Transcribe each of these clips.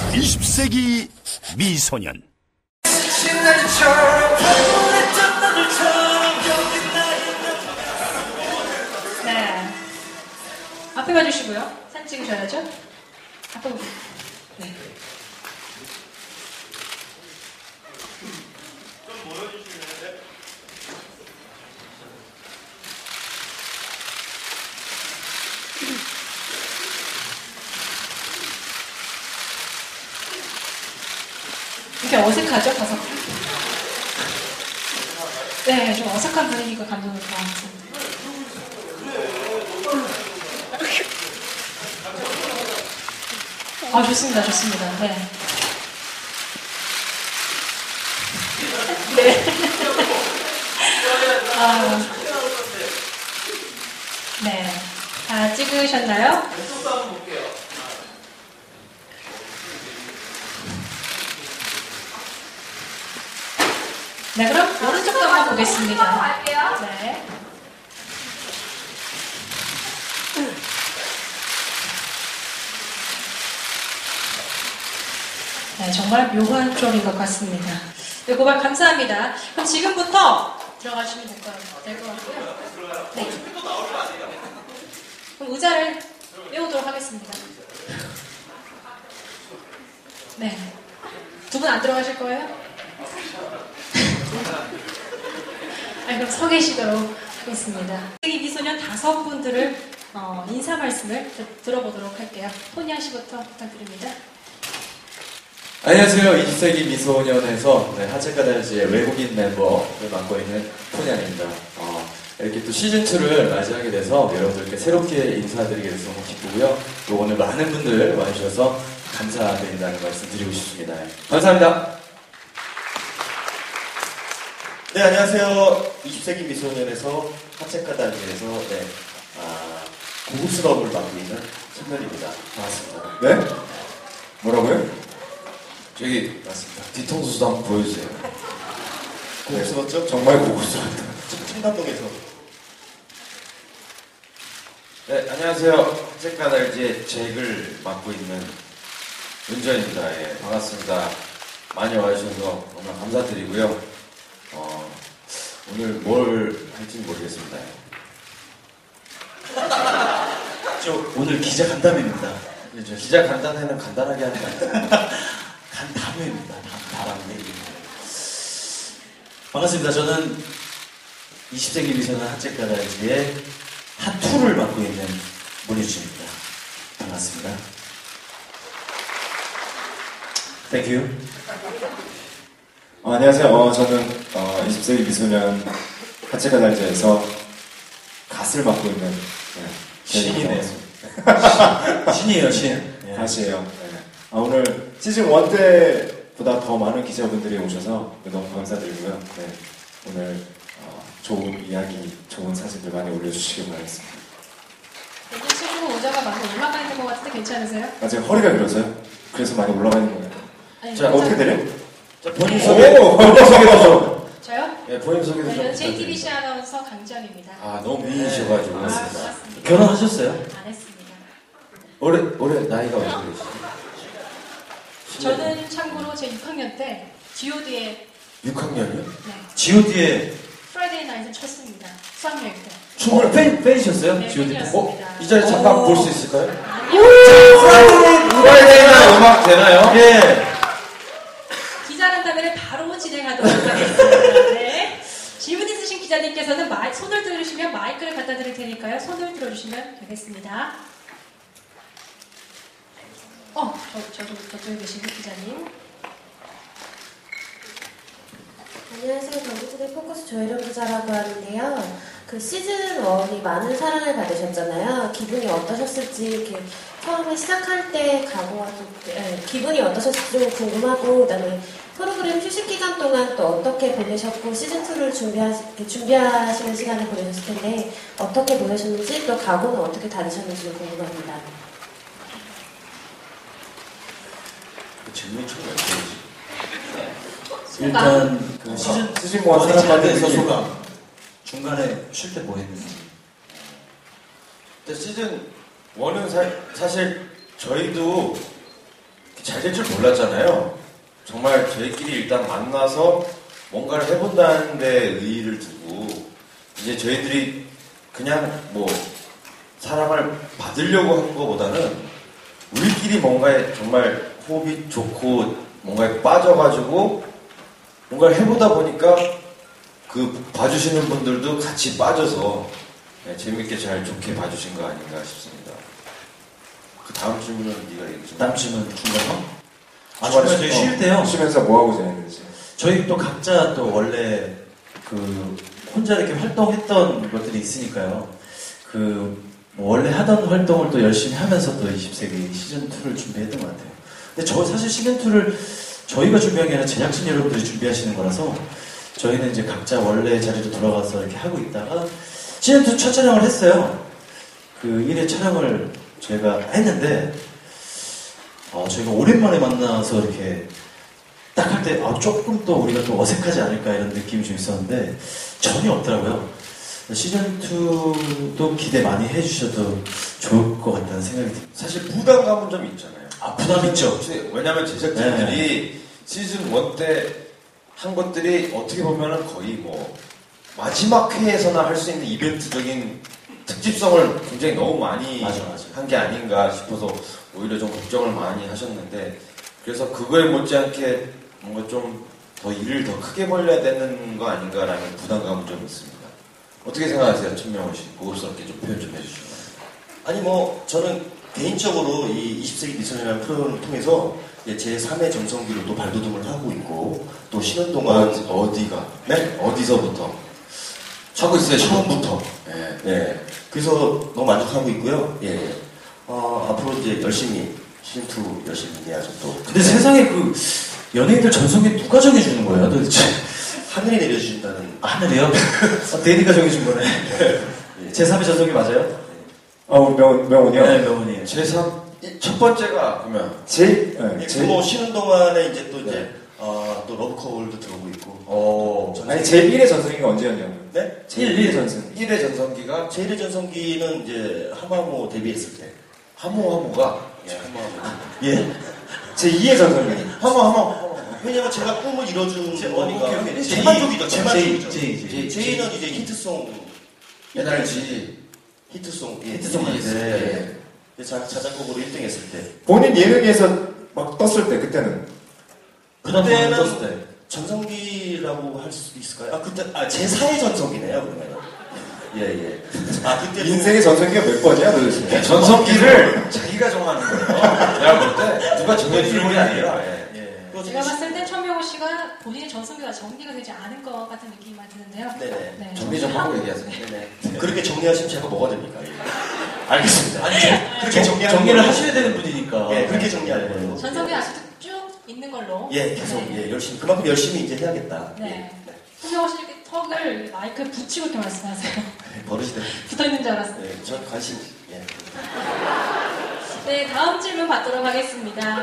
20세기 미소년. 네. 앞에 가주시고요. 사진 찍으셔야죠. 앞에 보세요. 네. 이렇게 어색하죠? 가서. 네, 좀 어색한 분위기가 감독을 좋아하는. 아, 좋습니다, 좋습니다. 네. 네. 아, 네. 다 찍으셨나요? 네, 그럼 오른쪽도 한번 보겠습니다. 네. 네, 정말 묘한 조합인 것 같습니다. 네, 고발 감사합니다. 그럼 지금부터 들어가시면 될 것 같고요. 네. 그럼 의자를 빼오도록 하겠습니다. 네. 두 분 안 들어가실 거예요? 아니, 그럼 서 계시도록 하겠습니다. 이 미소년 5분들을 인사 말씀을 들어보도록 할게요. 토니아 씨부터 부탁드립니다. 안녕하세요. 20세기 미소년에서 하체카달지의 외국인 멤버를 맡고 있는 토니안입니다. 이렇게 또 시즌2를 맞이하게 돼서 여러분들께 새롭게 인사드리게 돼서 너무 기쁘고요. 또 오늘 많은 분들 와주셔서 감사드린다는 말씀 드리고 싶습니다. 감사합니다. 네, 안녕하세요. 20세기 미소년에서 하체카달지에서 고급스러움을 맡고 있는 천면입니다. 반갑습니다. 네? 뭐라고요? 저기 맞습니다. 뒤통수도 한번 보여주세요. 고급스럽죠? 정말 고급스럽다. 청담동에서. 네, 안녕하세요. 하체카달지의 잭을 맡고 있는 윤전입니다. 예, 반갑습니다. 많이 와주셔서 정말 감사드리고요. 오늘 뭘 할지는 모르겠습니다. 오늘 기자 간담회입니다. 그렇죠. 기자 간단회는 간단하게 하는 거예요. 간담회입니다. 간담회. 반갑습니다. 저는 20세기 미소년 하체카달지의 핫2를 맡고 있는 문희주입니다. 반갑습니다. Thank you. 안녕하세요. 저는 20세기 미소년 하체카달지에서 갓을 맡고 있는 신이네요. 신이에요, 신. 갓이에요. 오늘 시즌 1 때보다 더 많은 기자분들이 오셔서 너무 감사드리고요. 네, 오늘 좋은 이야기, 좋은 사진들 많이 올려주시길 바라겠습니다. 여기 친구 의자가 많이 올라가 있는 것 같은데 괜찮으세요? 제가 허리가 길어서요. 그래서 많이 올라가 있는 거예요. 아니, 자, 어떻게 되려? 자, 본인 소개 좀. 저요? 네, 본인 소개도 좀. 저는 JTBC 아나운서 강지연입니다. 아, 너무 미인이셔가지고. 반갑습니다. 결혼하셨어요? 안 했습니다. 올해 나이가 어떻게 되시죠? 저는 참고로 제 6학년 때 G.O.D의 6학년이요? 네, G.O.D의 프라이데이 나잇을 쳤습니다. 수학여행 때. 춤을 팬이셨어요? 네, G.O.D 때? 팬이었습니다. 이 자리 잠깐 볼 수 있을까요? 프라이데이나 음악 되나요? 예. 기자간담회를 바로 진행하도록 하겠습니다. 네. 질문 있으신 기자님께서는 손을 들으시면 마이크를 갖다 드릴 테니까요. 손을 들어주시면 되겠습니다. 저쪽에 계신 기자님. 안녕하세요. 경기지대 포커스 조혜련 기자라고 하는데요. 그 시즌 1이 많은 사랑을 받으셨잖아요. 기분이 어떠셨을지 이렇게 처음에 시작할 때 기분이 어떠셨을지 좀 궁금하고, 그다음에 프로그램 휴식 기간 동안 또 어떻게 보내셨고 시즌 2를 준비하시는 시간을 보내셨을 텐데 어떻게 보내셨는지, 또 각오는 어떻게 다니셨는지 궁금합니다. 질문이 참 어려워지. 일단 그 시즌 1 원이 잘 사람 돼서 만든 소감. 중간에 쉴 때 뭐 했는지. 근데 시즌 1은 사실 저희도 잘 될 줄 몰랐잖아요. 정말 저희끼리 일단 만나서 뭔가를 해본다는 데 의의를 두고 이제 저희들이 그냥 뭐 사랑을 받으려고 한 것보다는 우리끼리 뭔가에 정말 호흡이 좋고 뭔가에 빠져가지고 뭔가를 해보다 보니까 그 봐주시는 분들도 같이 빠져서 재밌게 잘 좋게 봐주신 거 아닌가 싶습니다. 그 다음 질문은 네가 얘기해 줘. 다음 질문 중간에? 중간에 저희 쉴 때요. 쉬면서 뭐 하고 지냈는지. 저희 또 각자 또 원래 그 혼자 이렇게 활동했던 것들이 있으니까요. 그뭐 원래 하던 활동을 또 열심히 하면서 또 20세기 시즌2를 준비했던 것 같아요. 근데 저 사실 시즌2를 저희가 준비한 게 아니라 제작진 여러분들이 준비하시는 거라서 저희는 이제 각자 원래 자리로 돌아가서 이렇게 하고 있다가 시즌2 첫 촬영을 했어요. 그 1회 촬영을 저희가 했는데 저희가 오랜만에 만나서 이렇게 딱 할 때 조금 또 우리가 또 어색하지 않을까 이런 느낌이 좀 있었는데 전혀 없더라고요. 시즌2도 기대 많이 해주셔도 좋을 것 같다는 생각이 듭니다. 사실 부담감은 좀 있잖아요. 부담 있죠. 왜냐면 제작진들이 시즌 1 때 한 것들이 어떻게 보면은 거의 뭐 마지막 회에서나 할 수 있는 이벤트적인 특집성을 굉장히 너무 많이 맞아. 한 게 아닌가 싶어서 오히려 좀 걱정을 많이 하셨는데 그래서 그거에 못지않게 뭔가 좀 더 일을 더 크게 벌려야 되는 거 아닌가라는 부담감은 좀 있습니다. 어떻게 생각하세요? 천명호 씨? 고급스럽게 좀 표현 좀 해주시면. 아니 뭐 저는 개인적으로 이 20세기 미소년이라는 프로그램을 통해서 제 3의 전성기로 또 발돋움을 하고 있고 또 쉬는 동안 어디가? 네? 어디서부터? 하고 있어요, 처음부터. 네. 그래서 너무 만족하고 있고요. 예. 앞으로 이제 열심히 시즌2 열심히 해야죠 또. 근데 세상에 그 연예인들 전성기 누가 정해주는 거예요 도대체? 하늘이 내려주신다는. 하늘이요? 데이디가 정해준 거네. 제3의 전성기 맞아요? 우리 명훈이요? 네, 명훈이. 제3, 첫 번째가 그러면 뭐 쉬는 동안에 이제 또 이제 또 러브커울도 들어오고 있고. 아니 제1의 전성기가 언제였냐고요? 네? 제1의 전성기. 1회 전성기가 제1의 전성기는 이제 하마모 데뷔했을 때. 하모가 예, 하마모. 예? 제2의 전성기. 하마. 왜냐면 제가 꿈을 이뤄준 거니까. 제 만족이죠. 제 만족이죠. 제이는 이제 히트송. NRG 히트송. 히트송 할 때. 자작곡으로 1등 했을 때. 본인 예능에서 막 떴을 때 그때는 그때는 떴을 때. 전성기라고 할 수 있을까요? 그때 제4의 전성기네요, 그러면. 예. 그때 인생의 전성기가 몇 번이야 도대체? 전성기를 자기가 정하는 거예요. 내가 볼 때 누가 정해주는 게 아니라. 제가 봤을 때 천명호 씨가 본인의 전성기가 정리가 되지 않은 것 같은 느낌이 많이 드는데요. 네네. 네, 정리 좀 하고 얘기하세요. 네네. 그렇게 정리하시면 제가 뭐가 됩니까? 예. 알겠습니다. 아니, 그렇게 정리를 하셔야 되는 분이니까. 예, 그렇게 정리하는 거예요. 전성기 아직도 쭉 있는 걸로. 예, 계속 열심히 그만큼 열심히 이제 해야겠다. 네. 천명호 씨 이렇게 턱을 마이크에 붙이고 이렇게 말씀하세요. 버릇이 돼. 붙어 있는 줄 알았어요. 네, 전 관심. 예. 네, 다음 질문 받도록 하겠습니다.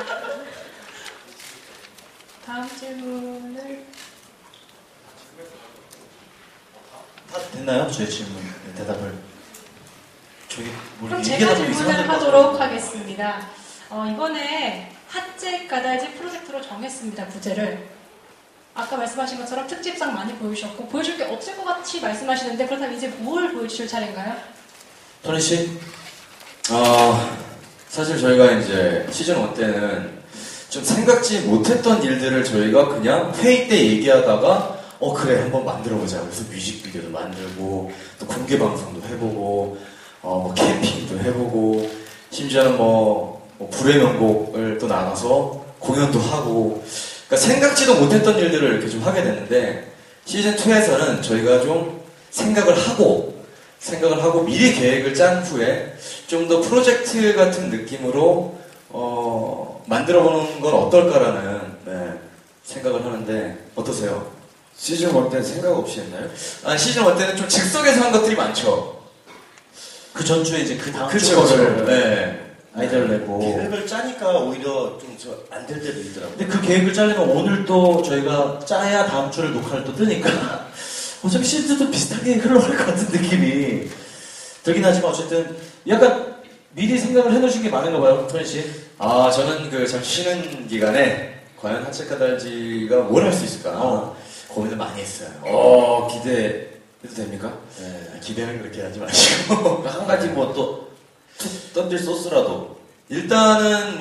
다음 질문을 다 됐나요? 저희 질문 대답을. 저기 그럼 제가 질문을 하도록 하겠습니다. 이번에 핫잭 가달지 프로젝트로 정했습니다. 부제를. 아까 말씀하신 것처럼 특집상 많이 보여주셨고 보여줄 게 없을 것 같이 말씀하시는데 그렇다면 이제 뭘 보여주실 차례인가요? 토니 씨? 사실 저희가 이제 시즌 1 때는 좀 생각지 못했던 일들을 저희가 그냥 회의 때 얘기하다가 그래 한번 만들어보자. 그래서 뮤직비디오도 만들고 또 공개 방송도 해보고 뭐 캠핑도 해보고 심지어는 뭐 불의 명곡을 또 나가서 공연도 하고 그러니까 생각지도 못했던 일들을 이렇게 좀 하게 됐는데 시즌 2에서는 저희가 좀 생각을 하고 미리 계획을 짠 후에 좀 더 프로젝트 같은 느낌으로 만들어보는 건 어떨까라는 생각을 하는데 어떠세요? 시즌 1 때는 생각 없이 했나요? 시즌 1 때는 좀 즉석에서 한 것들이 많죠. 그 전주에 이제 그 다음 그쵸. 주에 아이디어를 내고 계획을 짜니까 오히려 좀 안 될 때도 있더라고요. 근데 그 계획을 짜려면 오늘 또 저희가 짜야 다음 주를 녹화를 또 뜨니까 어차피 시즌도 비슷하게 흘러갈 것 같은 느낌이 들긴 하지만 어쨌든 약간 미리 생각을 해놓으신 게 많은가 봐요, 토니 씨. 저는 그 잠시 쉬는 기간에 과연 하체카달지가 뭘 할 수 있을까 고민을 많이 했어요. 기대해도 됩니까? 네, 기대는 그렇게 하지 마시고 한 가지 뭐 또 던질 소스라도. 일단은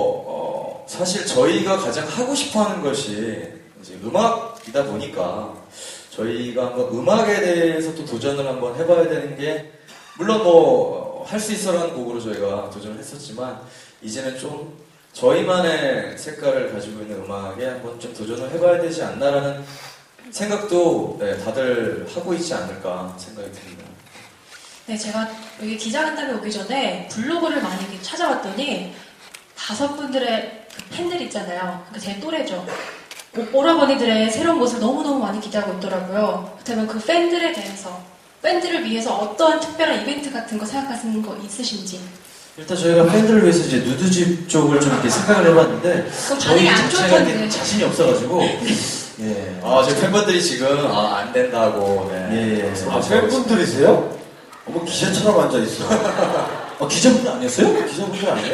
사실 저희가 가장 하고 싶어하는 것이 이제 음악이다 보니까 저희가 한번 음악에 대해서 또 도전을 한번 해봐야 되는 게 물론 할 수 있어라는 곡으로 저희가 도전을 했었지만 이제는 좀 저희만의 색깔을 가지고 있는 음악에 한번 좀 도전을 해봐야 되지 않나라는 생각도 다들 하고 있지 않을까 생각이 듭니다. 네, 제가 여기 기자간담회 오기 전에 블로그를 많이 이렇게 찾아봤더니 5분들의 그 팬들 있잖아요. 그러니까 제 또래죠. 오라버니들의 새로운 모습을 너무너무 많이 기대하고 있더라고요. 그렇다면 그 팬들에 대해서, 팬들을 위해서 어떠한 특별한 이벤트 같은 거 생각하시는 거 있으신지? 일단 저희가 팬들을 위해서 이제 누드집 쪽을 좀 이렇게 생각을 해봤는데 그럼 저희 반응이 안 자체가 좋던데. 이렇게 자신이 없어가지고 예. 제 팬분들이 지금 안 된다고 예. 팬분들이세요? 어머 기자처럼 앉아있어. 기자분 아니었어요? 기자분들 아니에요?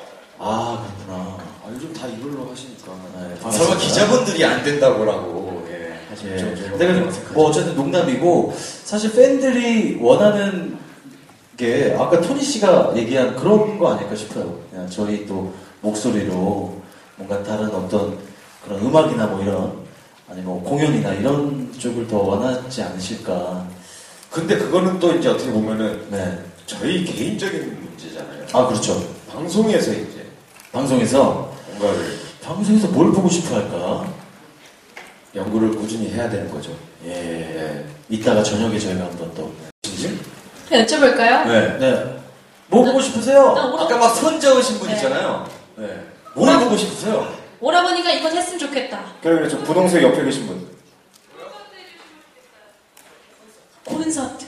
그렇구나. 요즘 다 이걸로 하시니까. 네, 설마 기자분들이 안 된다고라고 예. 좀 근데 어쨌든 농담이고 사실 팬들이 원하는 게 아까 토니 씨가 얘기한 그런 거 아닐까 싶어요. 그냥 저희 또 목소리로 뭔가 다른 어떤 그런 음악이나 뭐 이런 아니 뭐 공연이나 이런 쪽을 더 원하지 않으실까. 근데 그거는 또 이제 어떻게 보면은 네. 저희 개인적인 문제잖아요. 그렇죠. 방송에서 이제 방송에서 뭔가를 뭘 보고 싶어 할까? 연구를 꾸준히 해야 되는 거죠. 예. 이따가 저녁에 저희가 한번 또 진심? 네, 여쭤볼까요? 네. 뭐 보고 싶으세요? 아까 막 손 저으신 분 네. 있잖아요. 네. 뭘 보고 싶으세요? 오라버니가 이건 했으면 좋겠다. 그래, 저 분홍색 옆에 계신 분. 콘서트.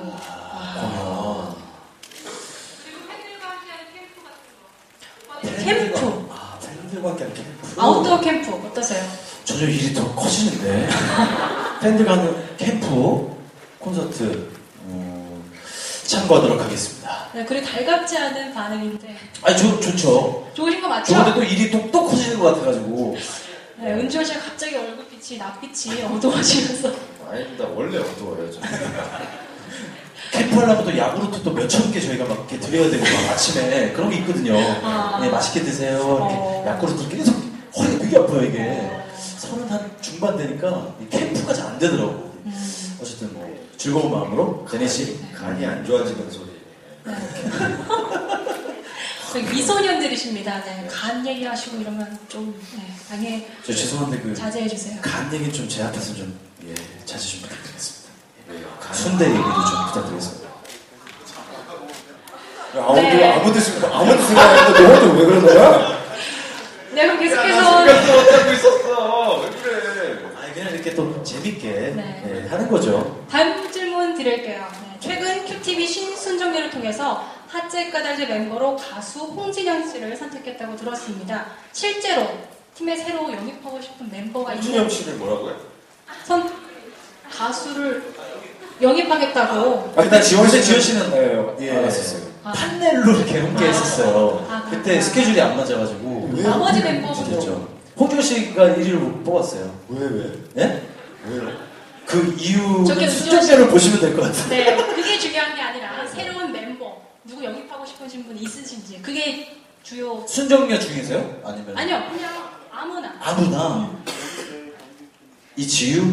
캠프. 팬들과 함께 캠프. 아웃도어 캠프 어떠세요? 점점 일이 더 커지는데 팬들과 하는 캠프 콘서트 참고하도록 하겠습니다. 네, 그리고 달갑지 않은 반응인데 좋죠. 좋으신 거 맞죠? 좋은데 또 일이 또 커지는 것 같아가지고 네, 은지원 씨가 갑자기 얼굴빛이 낯빛이 어두워지면서 아닙니다. 원래 어두워요. 저는. 캠프 하려면 또 야구르트 또 몇천 개 저희가 막 이렇게 드려야 되고 막 아침에 그런 게 있거든요. 네, 맛있게 드세요. 이렇게 야구르트 계속 허리가 되게 아파요 이게. 30한 중반 되니까 이 캠프가 잘 안 되더라고. 어쨌든 뭐 즐거운 마음으로 제니 씨. 간이 안 좋아지는 소리. 미소년들이십니다. 네, 간 얘기하시고 이러면 좀 방해 저 죄송한데 자제해 주세요. 간 얘기 좀 제 앞에서 좀 자제 좀 부탁드리겠습니다. 순대 얘기도 좀 부탁드리겠습니다. 아무도 생각하는데 너 혼자 왜 그런 거야? 네, 그럼 계속해서 어쩌고 있었어. 왜 그래? 그냥 이렇게 또 재밌게 네. 하는 거죠. 다음 질문 드릴게요. 네, 최근 큐티비 신순정리를 통해서 하재까달지 멤버로 가수 홍진영 씨를 선택했다고 들었습니다. 실제로 팀에 새로 영입하고 싶은 멤버가 홍진영 씨를 뭐라고요? 가수를 영입하겠다고. 일단 지원 씨는 알았었어요. 판넬로 이렇게 함께 했었어요. 그렇구나. 그때 스케줄이 안 맞아가지고. 나머지 멤버분도 그렇죠. 홍준호 씨가 1위를 뽑았어요. 왜? 네? 왜요? 그 이유는 저기 수정자를 보시면 될 것 같아요. 네, 그게 중요한 게 아니라 새로운 멤버 누구 영입하고 싶으신 분 있으신지 그게 주요. 순정녀 중에서요? 아니면? 아니요, 그냥 아무나. 아무나. 이지유?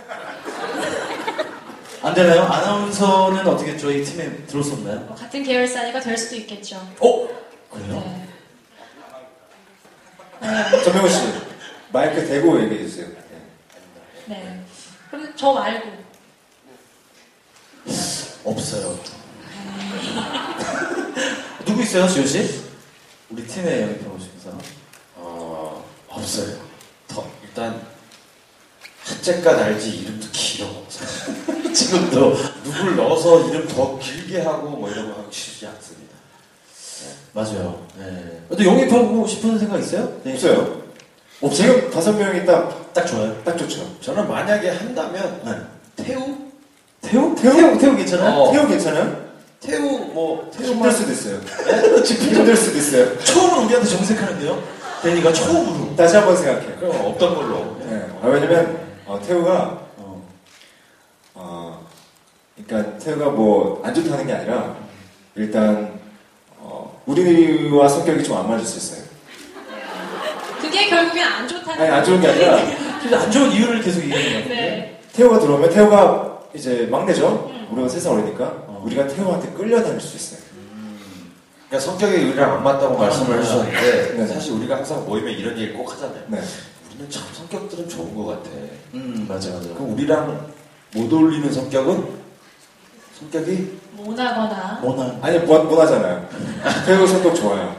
안 되나요? 아나운서는 어떻게 저희 팀에 들어섰나요? 같은 계열사니까 될 수도 있겠죠. 그래요? 네. 전명호 씨, 마이크 대고 얘기해 주세요. 네. 그럼 저 말고. 없어요. 누구 있어요, 지효 씨? 우리 팀에 영입하고 싶은 사람? 없어요. 일단 하재가 날지 이름도 길어. 지금도. 누굴 넣어서 이름 더 길게 하고 뭐 이런 거 하기 쉽지 않습니다. 맞아요. 네. 또 영입하고 싶은 생각 있어요? 네. 없어요. 지금 5명이 딱 좋아요. 딱 좋죠. 저는 만약에 한다면 태우? 태우 괜찮아요? 태우 괜찮아요? 태우 힘들 수도 있어요. 힘들 수도 있어요. 처음으로 우리한테 정색하는데요? 데니가 처음으로. 다시 한번 생각해. 그럼 없던 걸로. 네. 왜냐면 태우가 그러니까 태우가 뭐 안 좋다는 게 아니라 일단 우리와 성격이 좀 안 맞을 수 있어요. 그게 결국엔 안 좋다는 아니 안 좋은 게 아니라 그래서 안 좋은 이유를 계속 얘기하는 거예요. 네. 태우가 들어오면 태우가 이제 막내죠. 우리가 3살 어리니까 우리가 태우한테 끌려다닐 수 있어요. 그러니까 성격이 우리랑 안 맞다고 말씀을 해주셨는데 네. 사실 우리가 항상 모이면 이런 얘기 꼭 하잖아요. 네. 우리는 참 성격들은 좋은 것 같아. 맞아. 그럼 우리랑 못 어울리는 성격이 모나거나 모난. 아니 모나잖아요. 태우 성격 좋아요.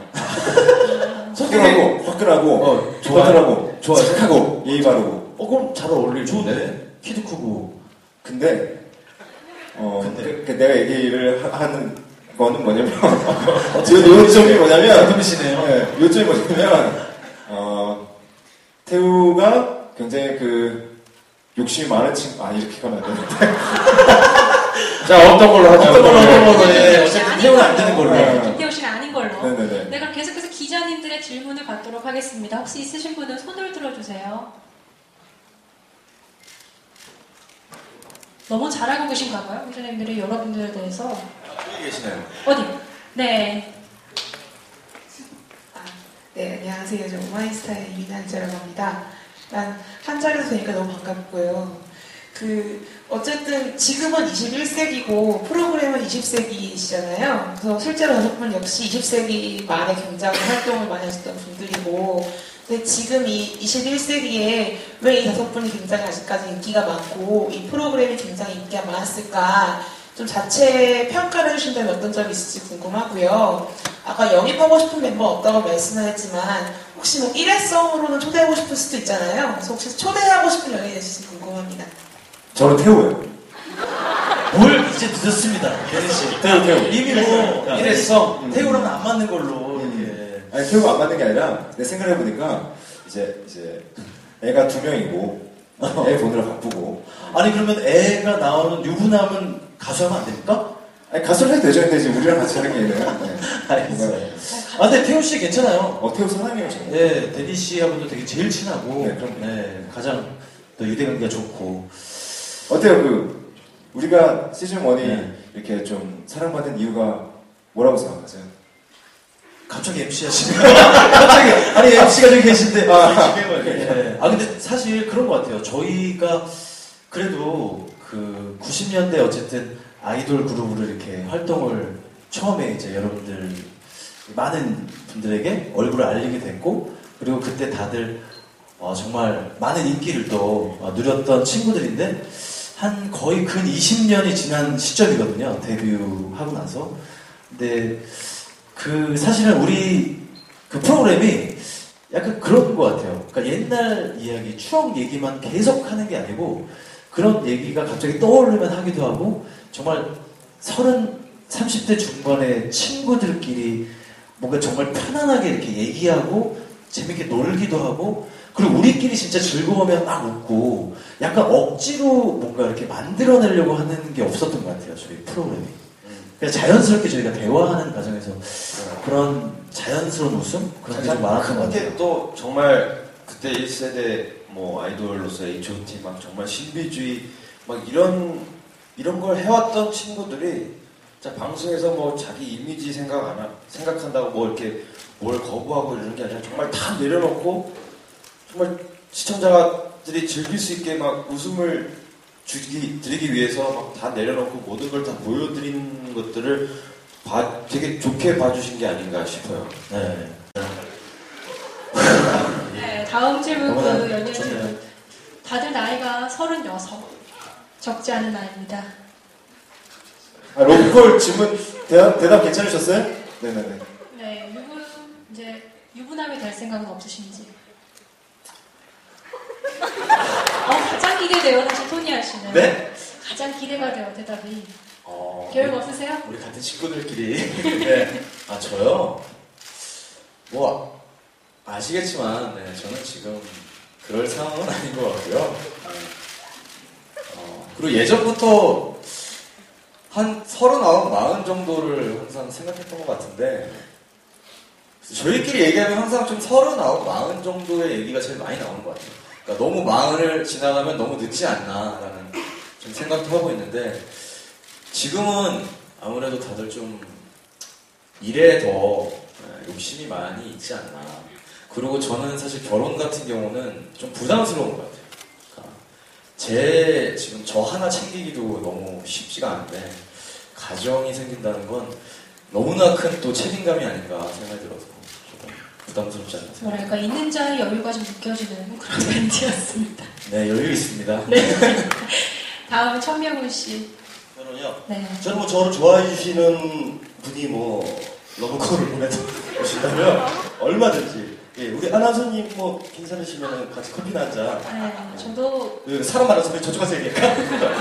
화끈하고 화끈하고 좋아요. 좋아요. 착하고 예의 바르고. 그럼 잘 어울릴 좋은데? 텐데. 키도 크고. 근데 내가 얘기를 하는 거는 뭐냐면 요점이 뭐냐면 금시네요. 네, 요점이 뭐냐면 태우가 굉장히 욕심이 많은 친구. 이렇게 가면 안 되는데. 자, 없던 걸로 하죠. 어떤 걸로. 네. 어쨌든 태우는 안 되는 걸로. 네, 김태우 씨는 아닌 걸로. 네네네. 네, 그럼 계속해서 기자님들의 질문을 받도록 하겠습니다. 혹시 있으신 분은 손을 들어주세요. 너무 잘 알고 계신가 봐요. 기자님들이 여러분들에 대해서. 여기 계시네요. 어디? 네. 네, 안녕하세요. 저 오마이스타의 이민환자라고 합니다. 난 한자리에서 되니까 너무 반갑고요. 어쨌든 지금은 21세기고 프로그램은 20세기시잖아요. 그래서 실제로 여러분 역시 20세기 말에 굉장히 활동을 많이 하셨던 분들이고, 근데 지금 이 21세기에 왜 이 5분이 굉장히 아직까지 인기가 많고 이 프로그램이 굉장히 인기가 많았을까 좀 자체 평가를 해주신다면 어떤 점이 있을지 궁금하고요. 아까 영입하고 싶은 멤버 없다고 말씀을 했지만 혹시 뭐 일회성으로는 초대하고 싶을 수도 있잖아요. 그래서 혹시 초대하고 싶은 연예인 있으신지 궁금합니다. 저는 태우예요. 뭘 이제 늦었습니다. 데니씨. 태우. 이미 뭐 이랬어. 태우랑은 안 맞는 걸로 이렇게. 아니 태우가 안 맞는 게 아니라 내 생각을 해보니까 이제 애가 2명이고 애 보느라 바쁘고. 아니 그러면 애가 나오는 유부남은 가수하면 안 됩니까? 아니 가수를 해도 되죠. 근데 이제 우리랑 같이 하는 게 있네요. 네. 알겠어요. 근데 태우 씨 괜찮아요. 태우 사랑해요 저는. 네, 데니 씨하고도 되게 제일 친하고, 네, 그럼요. 네, 가장 또 유대관계가 좋고. 어때요? 우리가 시즌 1이 네. 이렇게 좀 사랑받은 이유가 뭐라고 생각하세요? 갑자기 MC 하시네요. 갑자기, 아니, MC가 저기 계신데. 네. 근데 사실 그런 것 같아요. 저희가 그래도 90년대 어쨌든 아이돌 그룹으로 이렇게 활동을 처음에 이제 여러분들, 많은 분들에게 얼굴을 알리게 됐고, 그리고 그때 다들 정말 많은 인기를 또 누렸던 친구들인데, 한 거의 근 20년이 지난 시점이거든요. 데뷔하고 나서. 근데 사실은 우리 프로그램이 약간 그런 것 같아요. 그러니까 옛날 이야기, 추억 얘기만 계속 하는 게 아니고 그런 얘기가 갑자기 떠오르면 하기도 하고 정말 30대 중반의 친구들끼리 뭔가 정말 편안하게 이렇게 얘기하고 재밌게 놀기도 하고 그리고 우리끼리 진짜 즐거우면 막 웃고 약간 억지로 뭔가 이렇게 만들어내려고 하는 게 없었던 것 같아요. 저희 프로그램이. 그냥 자연스럽게 저희가 대화하는 과정에서 그런 자연스러운 웃음? 그런 게 좀 많았던 것 같아요. 그게 또 정말 그때 1세대 뭐 아이돌로서 H.O.T 막 정말 신비주의 막 이런 걸 해왔던 친구들이 자 방송에서 뭐 자기 이미지 생각한다고 뭐 이렇게 뭘 거부하고 이러는 게 아니라 정말 다 내려놓고 정말 시청자들이 즐길 수 있게 막 웃음을 드리기 위해서 막 다 내려놓고 모든 걸 다 보여드리는 것들을 되게 좋게 봐주신 게 아닌가 싶어요. 네. 네, 다음 질문 너무나 연예인 좋네요. 질문. 다들 나이가 36. 적지 않은 나이입니다. 로컬 질문 대답 괜찮으셨어요? 네네네. 네, 유부남이 될 생각은 없으신지? 가장 기대돼요, 사실 토니아 씨는. 네? 가장 기대가 돼요, 대답이. 계획 없으세요? 우리 같은 친구들끼리. 네. 저요? 뭐, 아시겠지만, 네, 저는 지금 그럴 상황은 아닌 것 같고요. 그리고 예전부터 한 39, 40 정도를 항상 생각했던 것 같은데 저희끼리 얘기하면 항상 좀 39, 40 정도의 얘기가 제일 많이 나오는 것 같아요. 그러니까 너무 40을 지나가면 너무 늦지 않나라는 좀 생각도 하고 있는데 지금은 아무래도 다들 좀 일에 더 욕심이 많이 있지 않나. 그리고 저는 사실 결혼 같은 경우는 좀 부담스러운 것 같아요. 그러니까 지금 저 하나 챙기기도 너무 쉽지가 않은데 가정이 생긴다는 건 너무나 큰 또 책임감이 아닌가 생각이 들어서 조금 부담스럽지 않나 생각합니다. 뭐랄까 있는 자의 여유가 좀 느껴지는 그런 멘트였습니다. 네, 여유 있습니다. 네. 다음은 천명훈 씨. 저는요. 네. 저는 뭐 저를 좋아해 주시는 분이 뭐 러브콜을 보내주신다면 얼마든지. 예, 우리 아나운서님 뭐 괜찮으시면 같이 커피나 한 잔. 네, 저도 사람 많아서 우리 저쪽 가서 얘기할까?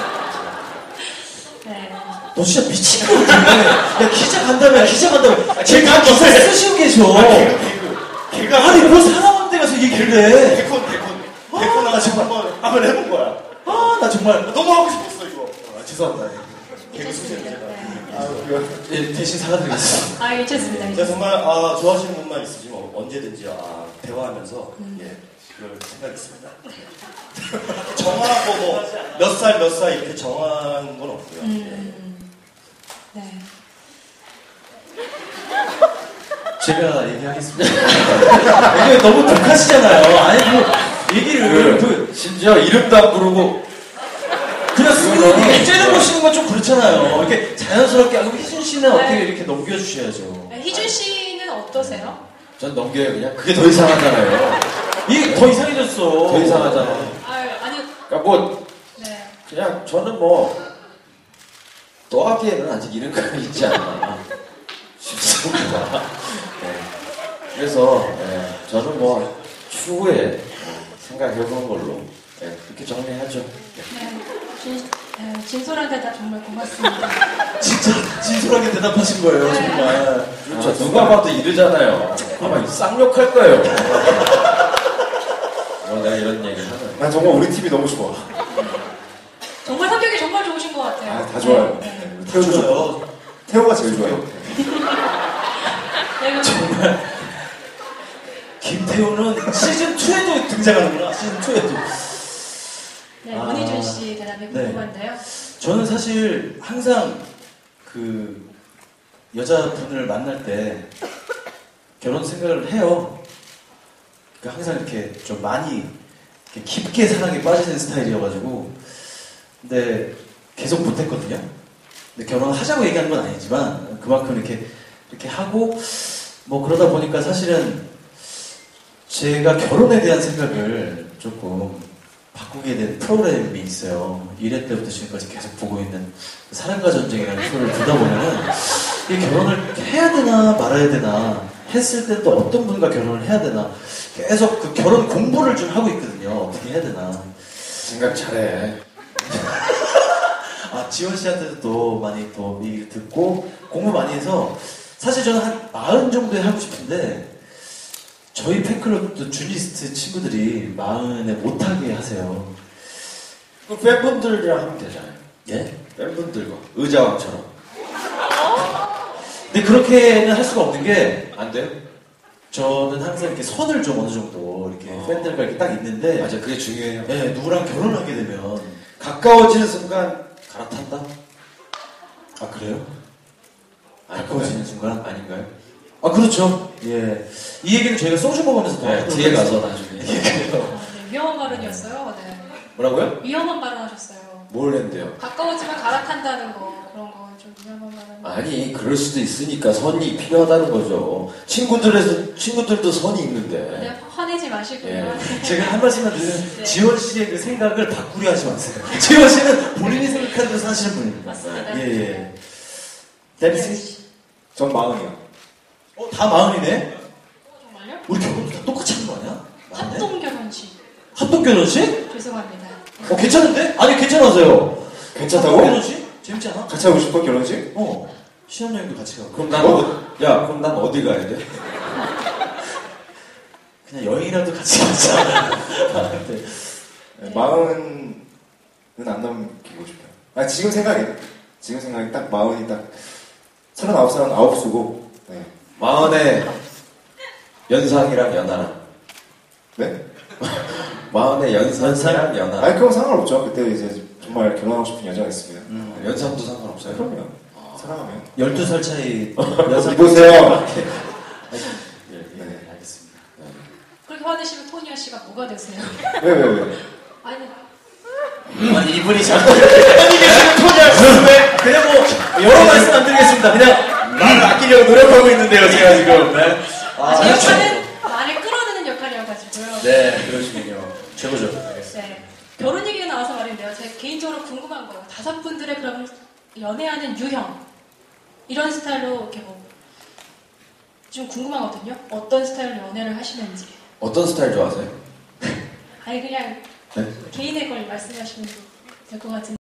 네. 너 진짜 미친 거 같아. 야, 기자 간다며, 기자 간다며. 제가 기사 쓰시고 계셔. 걔가 아니, 뭐 사람 데 가서 얘기를 해. 개콘 나가지고 한번 해본 거야. 나 정말. 너무 하고 싶었어 이거. 죄송합니다. 괜찮습니다. 네. 예, 대신 사과드리겠습니다. 아, 괜찮습니다. 제가 정말 좋아하시는 분만 있으시면 언제든지 대화하면서 그럴 생각이 있습니다. 정하고 뭐 몇 살 이렇게 정한 건 없고요. 네. 제가 얘기하겠습니다. 이게 너무 독하시잖아요. 아니, 뭐, 얘기를. 심지어 이름도 안 부르고 그냥 스스로 째려 보시는 건 좀 그렇잖아요. 이렇게 자연스럽게 하고 희준 씨는 어떻게 이렇게 넘겨주셔야죠. 네, 희준 씨는 어떠세요? 전 넘겨요 그냥. 그게 더 이상하잖아요. 이게 더 이상해졌어. 더 이상하잖아. 아니, 그러니까 뭐 네. 그냥 저는 뭐 또 하기에는 아직 이른감이 있지 않나 싶습니다. 네. 그래서 저는 뭐 추후에 생각해보는 걸로 그렇게 정리하죠. 네, 진솔한 대답 정말 고맙습니다. 진짜 진솔하게 대답하신 거예요, 정말. 그렇죠. 누가 봐도 이르잖아요. 아마 쌍욕할 거예요. 내가 이런 얘기를 하면. 난 정말 우리 팀이 너무 좋아. 정말 성격이 정말 좋으신 것 같아요. 다 좋아요. 네. 태우도 좋고. 태호가 제일 좋아요. 네, 정말. 김태우는 시즌2에도 등장하는구나, 시즌2에도. 네, 문희준 씨 대답이 궁금한데요. 저는 사실 항상 그 여자분을 만날 때 결혼 생각을 해요. 그러니까 항상 이렇게 좀 많이 이렇게 깊게 사랑에 빠지는 스타일이어가지고 근데 계속 못했거든요. 근데 결혼하자고 얘기한 건 아니지만 그만큼 이렇게 하고 뭐 그러다 보니까 사실은 제가 결혼에 대한 생각을 조금 바꾸게 된 프로그램이 있어요. 1회 때부터 지금까지 계속 보고 있는 사랑과 전쟁이라는 프로를 보다 보면은 이 결혼을 해야 되나 말아야 되나 했을 때 또 어떤 분과 결혼을 해야 되나 계속 그 결혼 공부를 좀 하고 있거든요. 어떻게 해야 되나. 생각 잘해. 지원 씨한테도 또 많이 또 얘기를 듣고 공부 많이 해서 사실 저는 한 40 정도에 하고 싶은데 저희 팬클럽도 주니스트 친구들이 40에 못하게 하세요. 그럼 팬분들이랑 하면 되잖아요. 예? 팬분들과 의자왕처럼. 근데 그렇게는 할 수가 없는 게 안 돼요? 저는 항상 이렇게 선을 좀 어느 정도 이렇게 팬들과 이렇게 딱 있는데 맞아, 그게 중요해요. 예, 누구랑 결혼을 하게 되면 가까워지는 순간 갈아탄다? 아 그래요? 가까워지는 순간? 아닌가요? 아 그렇죠. 예. 이 얘기는 저희가 소주 먹으면서 더 하도록 뒤에 가서 하겠습니다. 나중에. 네, 위험한 발언이었어요. 네. 뭐라고요? 위험한 발언하셨어요. 뭘 했는데요? 가까워지면 갈아탄다는 거 그런 거 좀 위험한 발언. 아니, 그럴 수도 있으니까 선이 필요하다는 거죠. 친구들도 선이 있는데. 네, 화내지 마시고요. 제가 한 말씀만 드리면 네. 지원 씨의 그 생각을 바꾸려 하지 마세요. 지원 씨는 본인이 생각하는 대로 사시는 분입니다. 맞습니다. 예. 데뷔 씨? 전 40이요. 다 40이네? 정말요? 우리 결혼도 다 똑같이 하는 거 아니야? 합동 결혼식. 합동 결혼식? 죄송합니다. 괜찮은데? 아니 괜찮아서요. 괜찮다고? 합동 결혼식? 재밌지 않아? 같이 하고 싶어, 결혼식? 신혼여행도 같이 가고. 그럼 그럼 난 어디 가야 돼? 그냥 여행이라도 같이 가자. 네, 40은 안 넘기고 싶어요. 지금 생각에. 지금 생각이 딱 마흔이 딱 39살은 아홉수고 네. 마흔의 연상이랑 연하랑. 네? 마흔의 연상이랑 연하랑. 아니 그건 상관없죠. 그때 이제 정말 결혼하고 싶은 여자가 있으면 연상도 상관없어요? 그럼요. 사랑하면 12살 차이 보세요. 네, 알겠습니다. 그렇게 화내시면 토니아 씨가 뭐가 되세요? 왜? 아니, 아니 이분이 자꾸 아니 계시는 토니아 왜 그냥 뭐 여러 말씀 안 드리겠습니다. 그냥 말을 아끼려고 노력하고 있는데요 제가 지금. 네. 제 역할은 말을 끌어내는 역할이어가지고요. 네 그러시군요. 최고죠. 네. 결혼 얘기가 나와서 말인데요. 제가 개인적으로 궁금한 거예요. 5분들의 그럼 연애하는 유형 이런 스타일로 이렇게 뭐 좀 궁금하거든요. 어떤 스타일로 연애를 하시는지. 어떤 스타일 좋아하세요? 아니 그냥 네? 개인의 걸 말씀하시면 될 것 같은데.